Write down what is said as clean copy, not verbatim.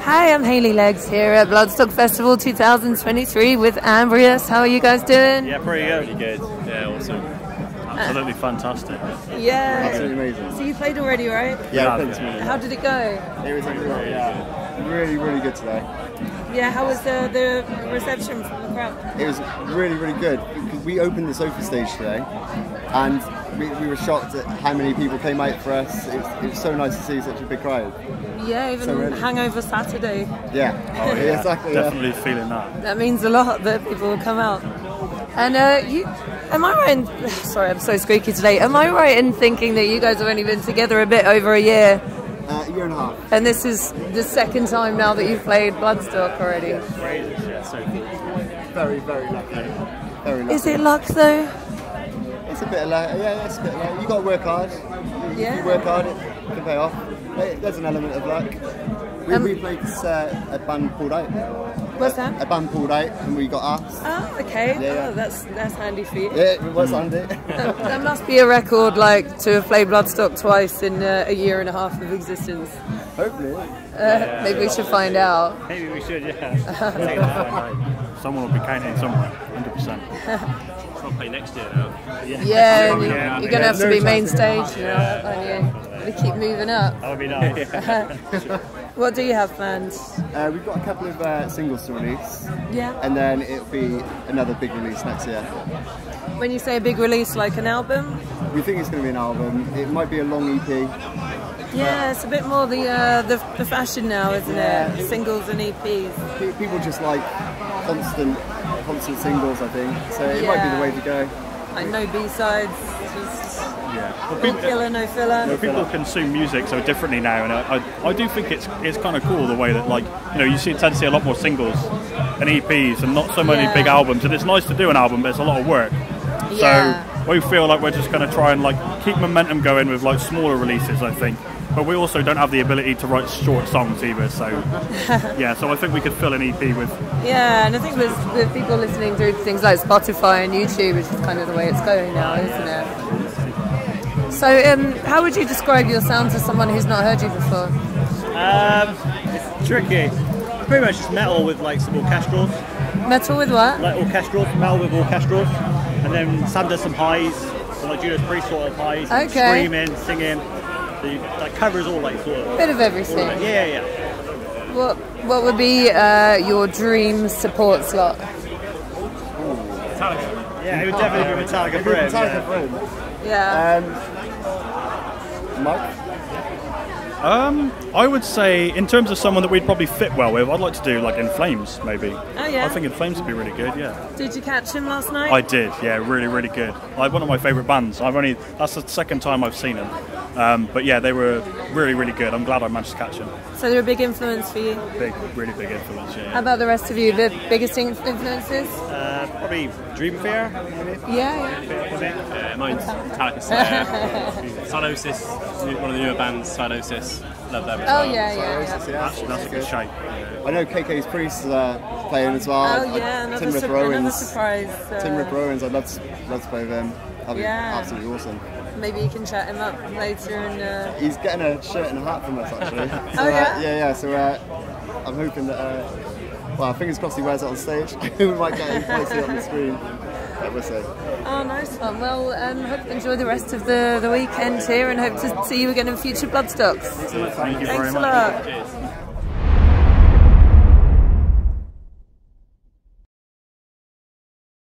Hi, I'm Hayley Leggs here at Bloodstock Festival 2023 with Ambrius. How are you guys doing? Yeah, pretty good. Pretty good. Yeah, awesome. Absolutely fantastic. Yeah. Absolutely amazing. So you played already, right? Yeah, I played this morning. How did it go? It was really, really good today. Yeah, how was the reception from the crowd? It was really, really good. We opened the sofa stage today, and we were shocked at how many people came out for us. It was so nice to see such a big crowd. Yeah, even so Hangover Saturday. Yeah, exactly. Definitely feeling that. That means a lot that people will come out. And am I right in, sorry, I'm so squeaky today. Am I right in thinking that you guys have only been together a bit over a year? A year and a half. And this is the second time now that you've played Bloodstock already? Very, very lucky. Very lucky. Is it luck though? It's a bit of luck. Yeah, it's a bit of luck. You got to work hard. Yeah. If you work hard, it can pay off. There's an element of luck. We played this, a band pulled out. What's that? A band pulled out and we got asked. Oh, okay. Yeah. Oh, that's handy for you. Yeah, it was handy. That must be a record, like, to have played Bloodstock twice in a year and a half of existence. Hopefully. Maybe we should find out. Maybe we should, yeah. Someone will be counting somewhere, 100%. I'll play next year now. Yeah, and you're going to have to be main stage, you know, aren't you? To keep moving up. That would be nice. What do you have planned? We've got a couple of singles to release. Yeah. And then it'll be another big release next year. When you say a big release, like an album? We think it's going to be an album. It might be a long EP. Yeah, it's a bit more the fashion now, isn't it? Singles and EPs. People just like constant singles, I think. So it might be the way to go. Like no B-sides, just Well, no killer, no filler. People consume music so differently now, and I do think it's kind of cool the way that, like, you know, you tend to see a lot more singles and EPs and not so many big albums, and it's nice to do an album, but it's a lot of work. Yeah. So we feel like we're just going to try and like keep momentum going with like smaller releases, I think. But we also don't have the ability to write short songs either, so yeah. So I think we could fill an EP with. Yeah, and I think with people listening through things like Spotify and YouTube, which is kind of the way it's going now, isn't it? So, how would you describe your sound to someone who's not heard you before? It's tricky. Pretty much just metal with like some orchestrals. Metal with what? Like orchestrals, metal with orchestrals. And then Sam does some highs, so like Judas Priest sort of highs, Okay. screaming, singing. The like covers all like sort of. Bit of everything. Yeah. What would be your dream support slot? Metallica. Yeah, it would definitely be Metallica for him. Metallica for him. Yeah. Mike? I would say, in terms of someone that we'd probably fit well with, I'd like to do like In Flames, maybe. Oh yeah. I think In Flames would be really good, yeah. Did you catch him last night? I did, yeah, really, really good. Like one of my favourite bands. That's the second time I've seen them. But yeah, they were really, really good. I'm glad I managed to catch them. So they're a big influence for you? Really big influence, yeah. How about the rest of you? The biggest influences? Probably Dream Fear. Yeah. Mine's Metallica Slayer. Cyanosis, one of the newer bands, Cyanosis. Love them as well. Oh yeah. That's a good shape. I know KK's Priest playing as well. Oh yeah, another surprise. Tim Rip Owens, I'd love to play with him. That'd be absolutely awesome. Maybe you can chat him up later and... He's getting a shirt and a hat from us actually. So, oh yeah? Yeah, so I'm hoping that, well, fingers crossed he wears it on stage. We might get him to see it on the screen. Yeah, we'll see. Oh, nice one. Well, hope you enjoy the rest of the weekend here and hope to see you again in future Bloodstocks. Thank you very much. Thanks a lot. Cheers.